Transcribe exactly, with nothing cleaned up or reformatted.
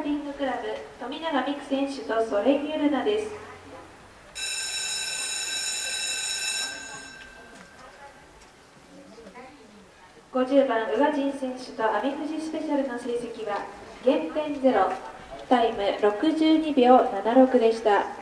ーディングクラブ富永美空選手とソレイユルナです。ごじゅうばん宇賀神選手と阿部富士スペシャルの成績は減点ゼロ、タイムろくじゅうにびょうななろくでした。